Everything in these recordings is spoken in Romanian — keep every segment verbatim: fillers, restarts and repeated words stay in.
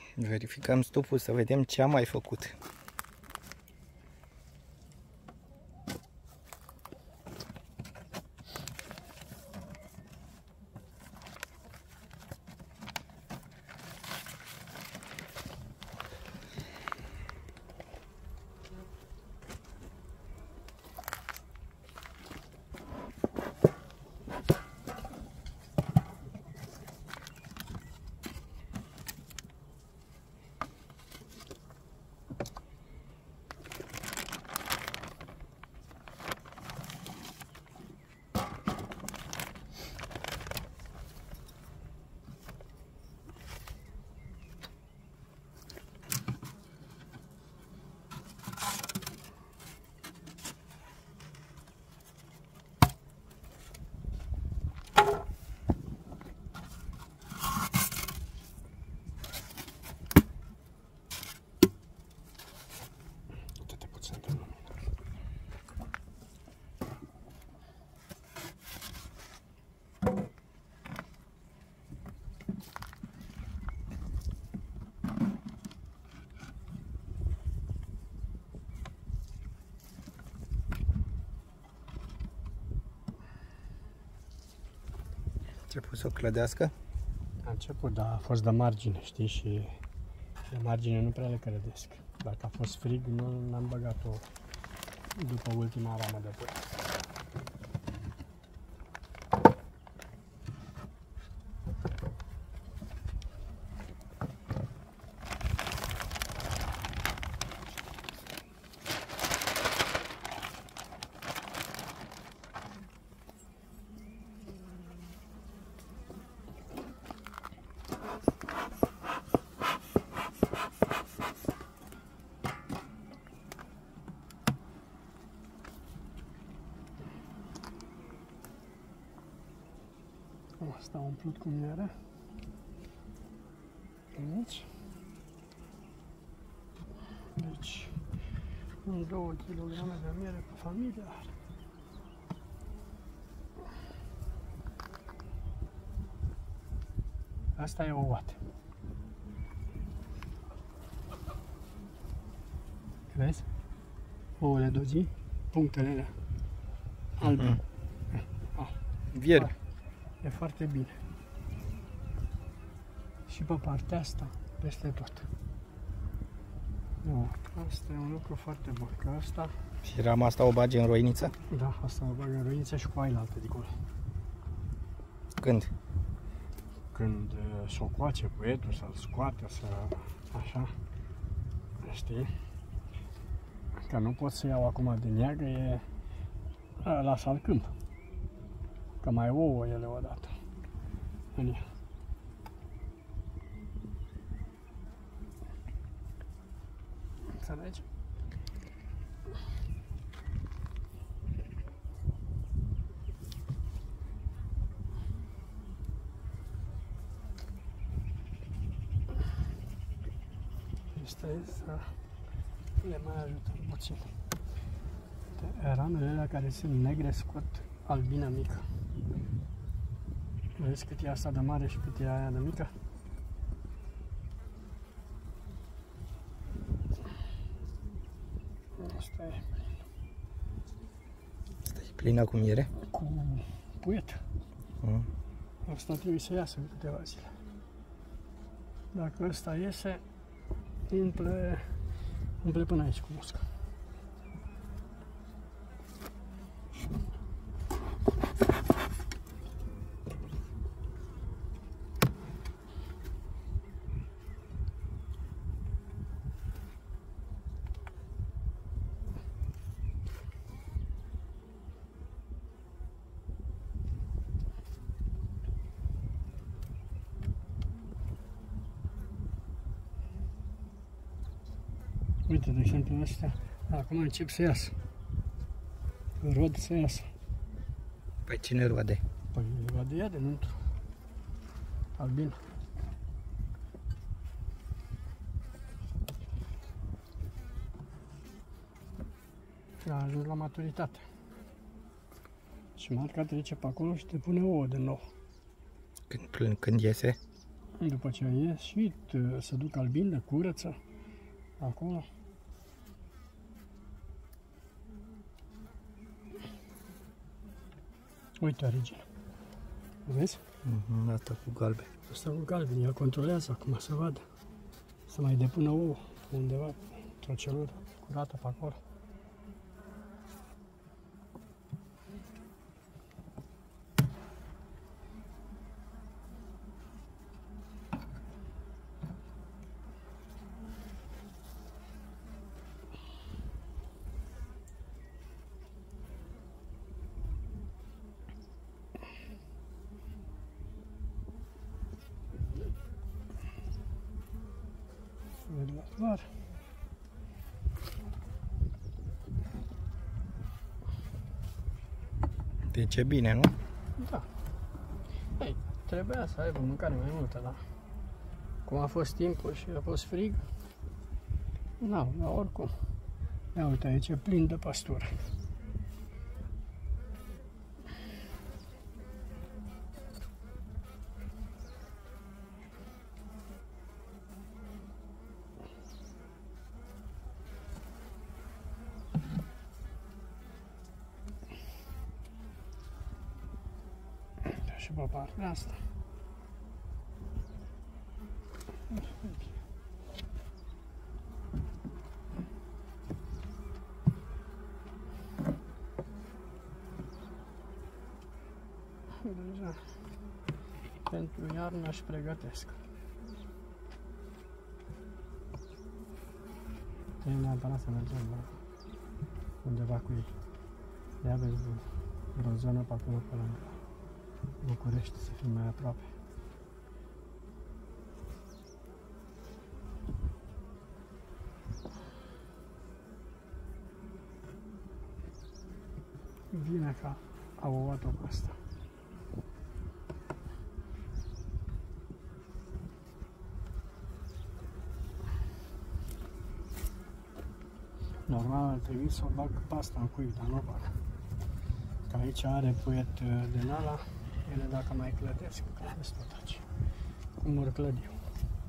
Verificăm stuful să vedem ce am mai făcut. A început să o clădească? A început, dar a fost de margine, știi, și de margine nu prea le clădesc. Dacă a fost frig, nu n-am băgat-o după ultima ramă de pui. Asta a umplut cu miere. Aici. Deci, un două kilograme de miere pe familie are. Asta e o oată. Vezi? Ouăle dozii, punctele alea albe. Mm-hmm. Ah. Vierbi. E foarte bine. Și pe partea asta, peste tot. Da, asta e un lucru foarte bun. Că asta... Și rama asta o bagi în roiniță? Da, asta o bag în roiniță și cu ailaltă de acolo. Când? Când s-o coace puietul, să-l scoate, să... așa. Știi? Că nu pot să iau acum de neagă, e... las al câmp. Că mai ouă ele odată. În ea. Înțelegi? Asta e să le mai ajutăm puțin. Ramele alea care sunt negre scot albina mică. Vezi cât e asta de mare și cât e aia de mică? Asta e. Asta e plină cu miere? Cu puiet. Mm. Asta trebuie să iasă în câteva zile. Dacă ăsta iese, umple, umple până aici cu muscă. Uite, de exemplu, astea, acum încep să iasă. Rod să iasă. Păi cine roade? Păi roade ea de năuntru. Albin. A ajuns la maturitate. Și marca trece pe acolo și te pune ouă de nou. Când, când iese? După ce a ieșit, se duc albinele, curăță acolo. Uite origine. Vezi? Mm-hmm, asta cu galben. Asta cu galben, el controlează acum să vadă. Să mai depună ouă undeva, într-o celulă curată pe acolo. Doar. Deci e bine, nu? Da. Ei, trebuia să aibă mâncare mai multă, da. Cum a fost timpul și a fost frig, n-au, dar oricum. Ia uite, aici e plin de păstură. Și pe partea asta. Deja pentru iarnă își pregătesc. E neapărat să mergem la undeva cu ei. De aveți vreo zonă pe acolo pe lângă București, să fim mai aproape. Vine ca a ouat-o cu asta. Normal ar trebui să o bag pe asta în cuib, dar nu o bag. Că aici are puiet din ala, ele dacă mai clădesc, clădesc tot aici. Cum ori clădi eu.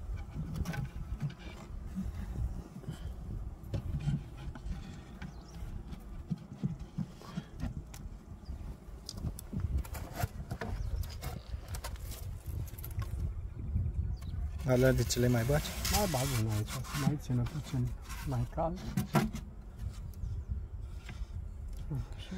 Alea de ce le mai bagi? Mai bag una aici, să mai țină puțin mai cald. Așa.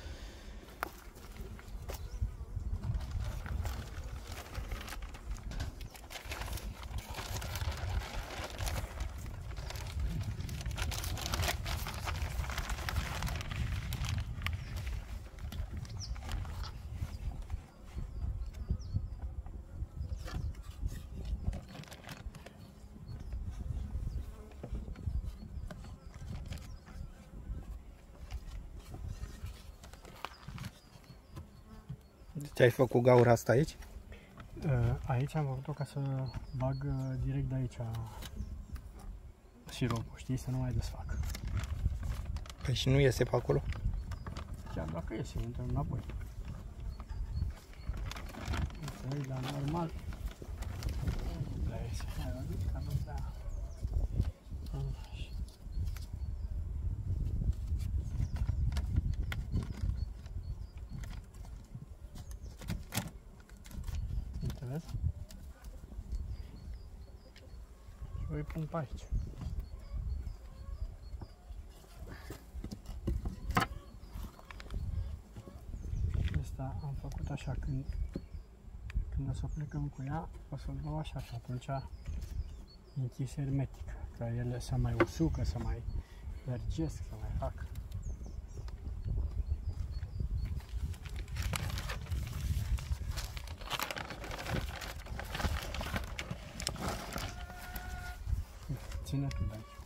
Deci ai făcut gaura asta aici? Aici am făcut-o ca să bag direct de aici siropul, știi, să nu mai desfac. Păi și nu iese pe acolo? Chiar dacă iese, intră înapoi. Înțelegi, dar normal nu prea iese. Hai, văzut că nu prea... Vezi? Și o pun pe aici. Asta am făcut așa, când, când o să plecăm cu ea, o să-l dau așa și atunci e închis hermetic, că ele să mai usucă, să mai lărgesc, să mai fac. Ține tu de aici.